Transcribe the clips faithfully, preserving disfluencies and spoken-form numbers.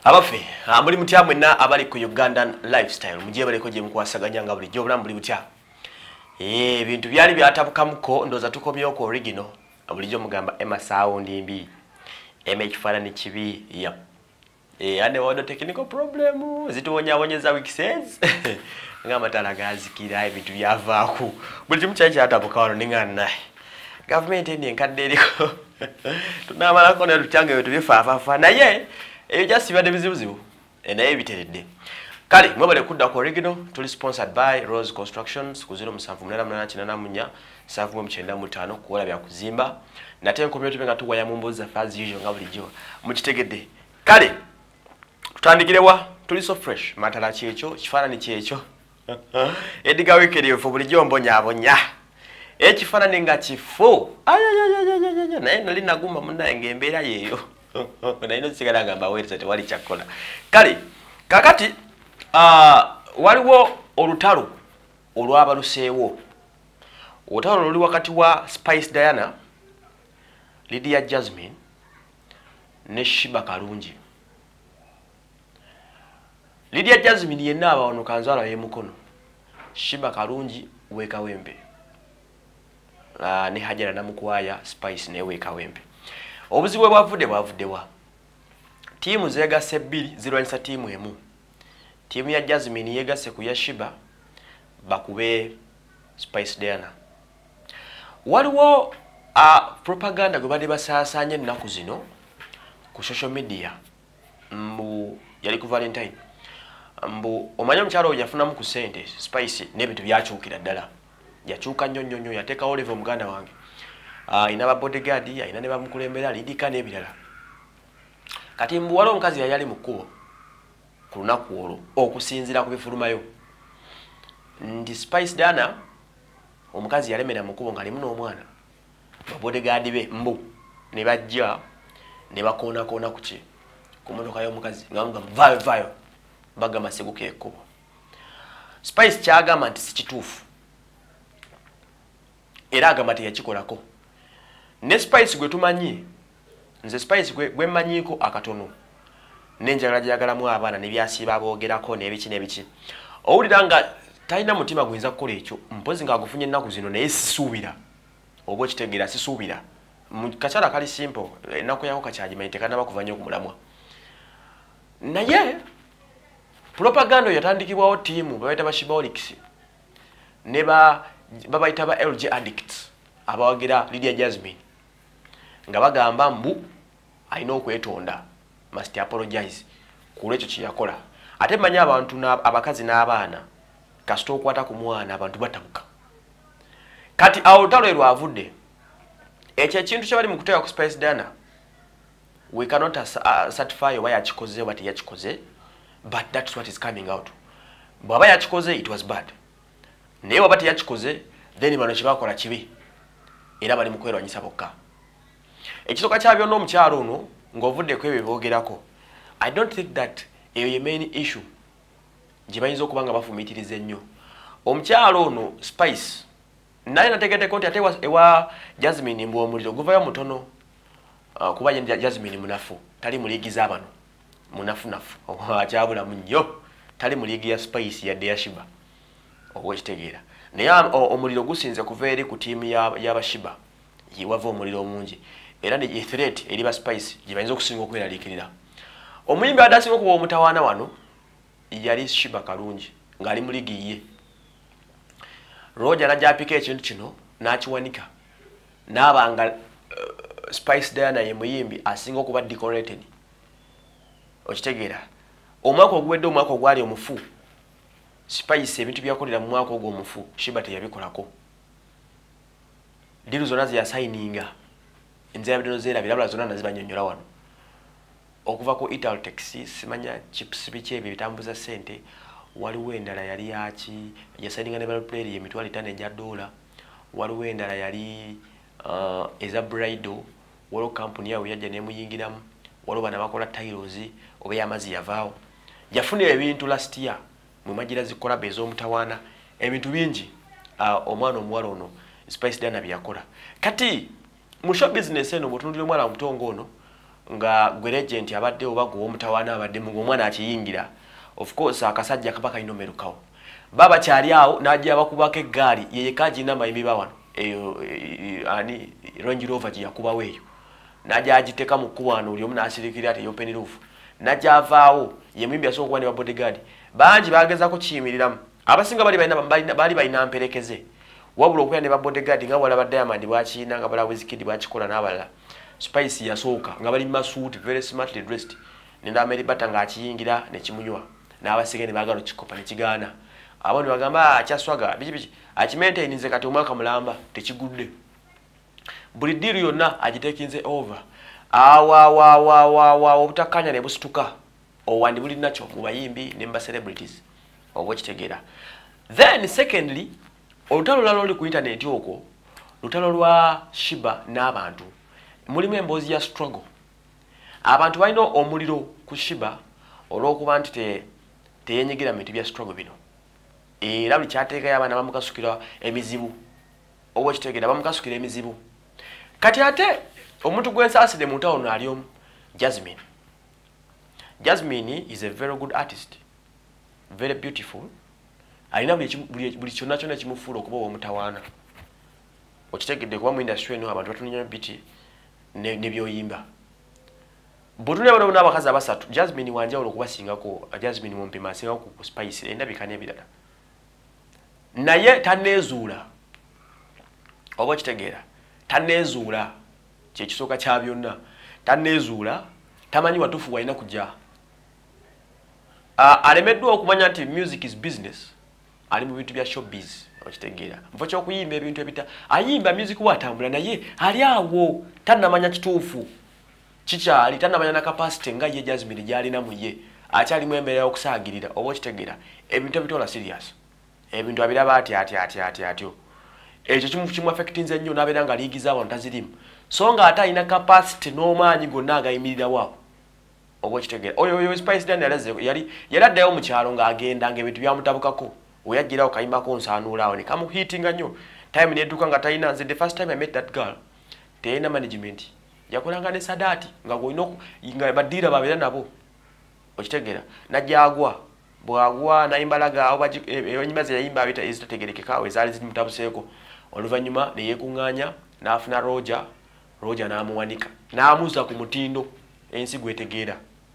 Abafe, amuli mutya mwenna abali ku Ugandan lifestyle. Mujye baleko gye mukwasaganya nga buli gyo bulamu buli butya. Eh, bintu byali byatabukamuko ndoza tukomyo ko original. Bulijjo mugamba Emma sound mbi. Emma ekifaananyi kibi. Yep. Eh, ane wodo technical problem. Zituwonya wonyeza week says. Ngamba talagazikira ebintu byavaaku. Buli kimu kyachi atabukawo ningana. Government eni nkadde eriko. Tunamala kone tutange wetu bifaafafa naye eyo just bade bizibuzibu naye biteredde. Kale mwebale kudda ku original tuli sponsored by Rose Constructions ku zero musanvu munana munana kinana munya savu mu kyenda mu ttaano kuwola bya kuzimba nate community benga tuwaya mu mbuzi as usual nga bulijjo mukitegedde. Kale tutandikirewa tuli so fresh matala kyekyo kifaananyi kyekyo ediga weekend yo bulijjo mbonya abonya ekifaananyi nga kifu ayayayayaya naye nali nagumba munange embeera yeeyo naino sigala gamba weereza tewali kyakola. Kale kakati uh, waliwo olutalo olwabaluseewo. Olutalo luli wakati wa Spice Diana, Lydia Jasmine ne Sheebah Kalungi. Lydia Jasmine yenna abawono kanzala y'emukono, Sheebah Kalungi wekawembe. Uh, ne Hajara namukwaya Spice ne wekawembe. Obuzibu bwavudde bwavuddewa. Tiimu zeegasse bbiri zirwanyisa tiimu emu. Tiimu ya Jasmine yeegasse ku ya Sheebah bakube Spice Diana. Waliwo uh, propaganda gwe badde basaasaanya ennaku zino ku social media mbu yali ku Valentine. Mbu omanya omukyalo oyo yafunamu ku ssente Spice n'ebintu byakyukira ddala. Yakyuka nnyo nnyo nnyo yateekawo level muganda wange. Uh, ina ba bodyguard ina ne bamukulembera lidika n'ebirala. Kati mbu waliwo omukazi yali mu kkubo ku lunaku olwo okusinziira ku bifulumayo ndi Spice Diana omukazi yalemera mu kkubo ng'alimu n'omwana ba bodyguard be mbu ne bajja ne bakoonakona ku ki ku motoka y'omukazi nga nga vayo vayo bagamba seguka ekkubo. Spice kyagamba nti si kituufu era agamba teyakikolako. Ne Spice gwe tumanyi nze Spice gwe, gwe manyiko akatono nenjagala jagalamu abaana ne byasiba boogerako n'ebiki n'ebiki owulira nga talina mutima gwinza kukola ekyo mpozi nga agufunye ennaku zino naye sisuubira oba okitegeera sisuubira kakyala kali simple ennaku yako kakyagimanyi tekanaba kuva nnyo okumulamwa naye propaganda yatandikibwawo tiimu babayita ba Shibaholics ne ba babayita ba L G addicts abawagira Lydia Jasmine nga bagamba mbu alina okwetonda must apologize ku ekyo kye yakola. Ate manya abantu abakazi n'abaana kasita okwata ku mwana abantu batabuka. Kati awo olutalo lwavudde ekyo ekintu kye bali mu kuteeka ku Spice Diana we cannot uh, certify oba yakikoze oba teyakikoze but that's what is coming out. Bw'aba yakikoze it was bad naye bw'aba teyakikoze then bano kye bakola kibi era bali mu kwerwanyisa bokka. Ekitoka kyabyo n'omukyalo ono ng'ovudde ku ebyo boogerako I don't think that eyo ye main issue gye bayinza okuba nga bafumiitiriza ennyo. Omukyalo ono Spice naye nategeddeko nti ate ewa Jasmine mbu omuliro guvayo mutono uh, kuba Jasmine munafu tali mu liigi z'abano munafunafu akyabulamu nnyo tali mu liigi ya Spice yadde ya Sheebah oba ekitegeera naye omuliro gusinze kuva eri ku tiimu y'aba Sheebah yiwava omuliro omungi era ne threat eri ba Spice gye bayinza okusinga okweraliikirira. Omuyimbi adasinga okuba omutawaana wano yali Sheebah Kalungi ng'ali mu liigi ye. Roger najja apika ekintu kino n'akiwanika n'abanga uh, Spice Diana ye muyimbi asinga okuba decorated okitegeera. Omwaka oguwedde omwaka ogwali omufu Spice ebintu byakolera mu mwaka ogwo omufu Sheebah teyabikolako. Diru zonna ze yasayininga enzira bideno zera birabula zonna nazibanyonyola wano okuva ku Ital taxi simanya chips biche ebyo bitambuza sente waliwo endala yali yaki yasayininga ne ballot ye mitwalo itaano ejja dola waliwo endala yali uh, eza bridal waliwo company yawe yajja nemuyingiramu waliwo bana bakola tiles oba yamazi yavaawo yafuna ebintu last year mu majira zikola bez'omutawaana ebintu bingi uh, omwana omuwala ono Spice Diana byakola. Kati mu show business eno botundire mwana mutongo ono nga gwe legend abadde oba gwe omutawana abadde mu omwana akiyingira of course akasajja kabaka inomerukawo baba kyali awo najja bakubako eggaali yeye kaji namba imiba wano eyo ani Range Rover gye yakuba weeyo najja agiteka mu kuwano oli omuna asirikira ate open roof najja avaawo ye mwimbi asoko kwani ba bodyguard banji bagezako kiyimiriramu abasinga bali balina bali balina mperekeze wabula okuya ne ba bodyguard nga wala ba Diamond bwachina nga bala Wizkid bwachikola n'abalala Spice yasooka nga bali masuit very smartly dressed nenda Mary Bata nga akiyingira ne kimunywa n'abasige ne bagalo kikopa ne kigaana abandi bagamba akyaswaga biki biki akimente ininze kati omwaka mulamba tekigudde buli deal yonna agitekinze over awa wa wa wa wa obutakanya ne busituka owandi buli nacho mu bayimbi ne mba celebrities obwo kitegera then secondly olutalo lalo oli ku internet okwo lutalo lwa Sheebah n'abantu mulimu emboozi ya struggle abantu balina omuliro ku Sheebah olw'okuba nti te teyenyigira mu bintu bya struggle bino era buli kyateekayo abaana bamukasukira emizibu obwo kitegera bamukasukira emizibu kati ate omuntu gwensaasire mu ntawuno ali omu Jasmine Jasmine is a very good artist very beautiful alina buli kyonna kyonna kimufuula okuba omutawaana okitegedde kuba mu industry eno abantu batununya biti ne byoyimba botune bano n'abakazi abasatu Jasmine wanjawulo okubasingako Jasmine mumpima asingako ku Spice endabikane ebirala naye tanezuula oba kitegeera tanezuula kye kisooka kya byonna tanezuula tamanyi watufu walina kujja uh, alemeddwa okumanya nti music is business ali mu bintu bya showbiz okitegeera mfo ky'okuyimba ebintu ebita ayimba music watambula naye ali awo tanamanya kituufu kikyali tanamanya na capacity nga ye Jasmine gyalina mu ye akyali mu embeera y'okusaagirira oba okitegeera ebintu ebitola serious ebintu abiraba ati ati ati ati atyo ekyo kimu kimu affectinze nnyo n'abeera nga liigiza abantu tazirimu so nga ate alina capacity n'omaanyi gonna agayimirira waawo oba okitegeera oyo oyo Spice Dan yalaze yali yaladdayo mu kyalo ng'agenda ng'ebintu byamutabukako oyagirawo kayimbako nsaanuulaawo ne kamuhiitinga nnyo time nedduka nga talina nze the first time I met that girl teyina management yakolanga ne sadaati nga golina nga badiira babeera nabo okitegeera najjagwa bwagwa nayimbalaga awo enyimba ze yayimba abita ezitategerekeka ezaali zimutabuseeko oluvannyuma ne yeekuŋŋaanya n'afuna Roger Roger n'amuwanika n'amuuza ku mutindo ensi gwetegeera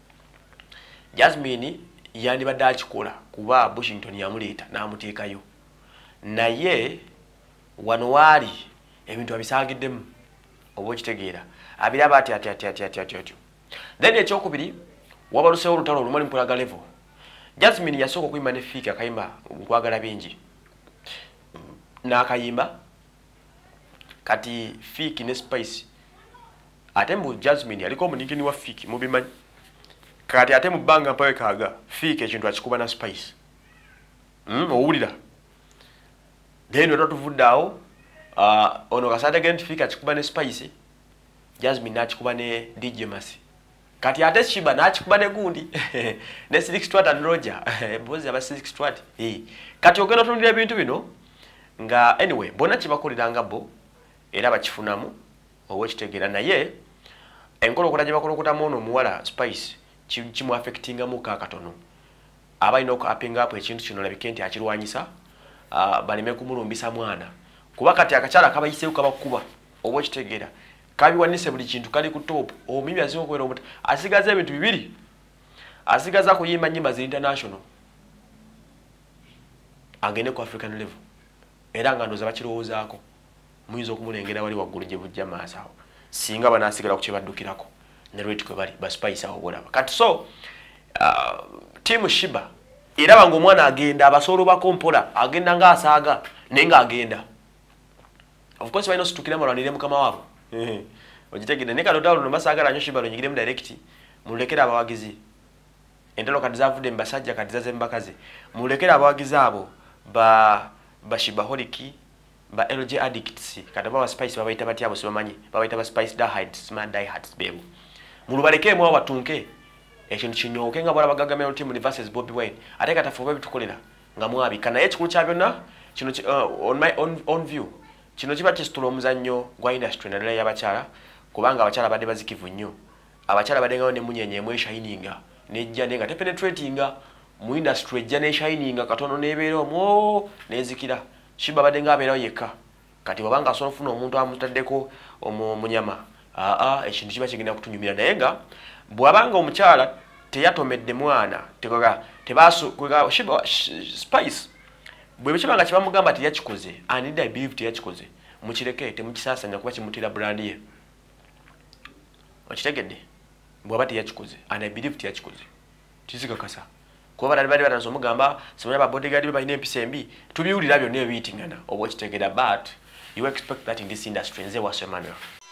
Jasmine yandibadde akikola kuba Bushington yamuleeta n'amuteekayo naye wano waali ebintu abisaagiddemu oba okitegeera abiraba ati ati ati ati ati ati ati then ekyokubiri wabaluseewo olutalo olumali mpulaga level Jasmine yasooka okuyimba ne Fiiki akayimba nkwagala bingi n'akayimba kati Fiiki ne Spice ate mu Jasmine yaliko omunikini wa Fiiki mubimanyi kati ate mu bbanga mpawe kaaga Fiiki ekintu akikuba na Spice mm, owulira then ototuvudde awo uh, ono kasade gen Fiiki akikuba ne Spice Jasmine n'akikuba ne D J Masi kati ate Sheebah n'akikuba ne gundi ne six Stewart and Roger bozi aba six Stewart eh kati ogenda otunulira ebintu bino nga anyway bona kibakolera bo era bakifunamu owo kitegeera naye enkolo okuta gye bakolokotamu ono omuwala Spice kimu affectinga mu kakatono abalina oku apinga apo ekintu kino labike nti akirwanyisa uh, baleme kumulumbisa mwana kuba kati akakyala kabayiseewo kabakuba owo kitegeera kabiwanise buli kintu kali ku top omimi asinga okubeera omuta asigaza ebintu bibiri asigaza kuyimba nnyimba zi international agende ku African level era nga ndoza bakirowoozaako muyinza okumulengera wali waggulu gye bujja maaso awo singa banaasigala ku kye baddukirako ne lweti kwe bali ba Spice awo bolaba kati so uh, timu Sheebah eraba ng'omwana agenda abasoolobako mpola agenda ng'asaaga naye ng'agenda of course balinaositukira malwanire mukama waabo ogitegedde ne kalotalo no basaagala nnyo Sheebah lunyigiremu direct mulekera abawagizi entalo kati zavudde mu basajja kati zaze mu bakazi mulekera abawagizi abo ba ba Sheebaholic ba L G addicts kati ba Spice babayita batya abo sibamanyi babayita ba Spice diehards smart diehards bebo mulubaleke mwa watunke ekintu kinyoke nga bwala bagagamira team versus Bobby Wine ate kati afuba bitukolera nga mwabi kana ekikulu kya byonna kino uh, on my own, own view kino kiba kisitula omuzannyo gwa industry naddala y'abakyala kubanga abakyala badde bazikivu nnyo abakyala badengawo ne munyenye mu shininga nejja nenga te penetratinga mu industry ejja ne shininga katono nebeera omwo nezikira Sheebah badenga abeerawo yekka kati wabanga asobola ofuna omuntu amutaddeko omunyama aa ekintu kiba kigenda kutunyumira naye nga bwabanga omukyala teyatomedde mwana tekoga tebaso kwega Sheebah spice bwe bikibanga kibamugamba teyakikoze and I believe teyakikoze mukireke temukisasanya kuba kimutira brand ye okitegedde bwaba teyakikoze and I believe teyakikoze tizikakasa kuba bali bali banazo mugamba semanya ba bodyguard be balina empisa embi tubiwulira byonna ebiyitingana obwo kitegeda but you expect that in this industry nze wasemanuel